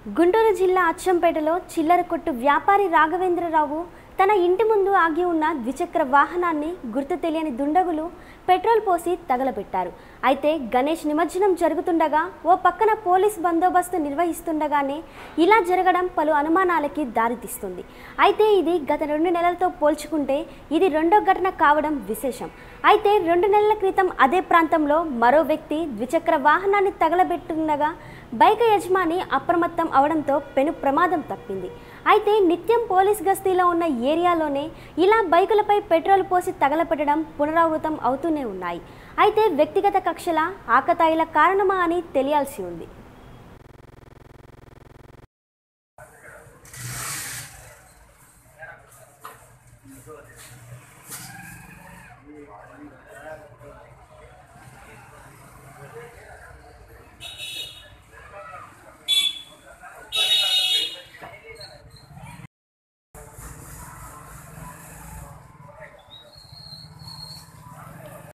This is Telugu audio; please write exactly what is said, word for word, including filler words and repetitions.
గుంటూరు జిల్లా అచ్చంపేటలో చిల్లర కొట్టు వ్యాపారి రాఘవేంద్రరావు తన ఇంటి ముందు ఆగి ఉన్న ద్విచక్ర వాహనాన్ని గుర్తు తెలియని దుండగులు పెట్రోల్ పోసి తగలబెట్టారు. అయితే గణేష్ నిమజ్జనం జరుగుతుండగా ఓ పక్కన పోలీస్ బందోబస్తు నిర్వహిస్తుండగానే ఇలా జరగడం పలు అనుమానాలకి దారితీస్తుంది. అయితే ఇది గత రెండు నెలలతో పోల్చుకుంటే ఇది రెండో ఘటన కావడం విశేషం. అయితే రెండు నెలల క్రితం అదే ప్రాంతంలో మరో వ్యక్తి ద్విచక్ర వాహనాన్ని తగలబెట్టుండగా బైక్ యజమాని అప్రమత్తం అవడంతో పెను ప్రమాదం తప్పింది. అయితే నిత్యం పోలీస్ గస్తీలో ఉన్న ఏరియాలోనే ఇలా బైకులపై పెట్రోల్ పోసి తగలపెట్టడం పునరావృతం అవుతూనే ఉన్నాయి. అయితే వ్యక్తిగత కక్షల ఆకతాయిల కారణమా అని తెలియాల్సి ఉంది.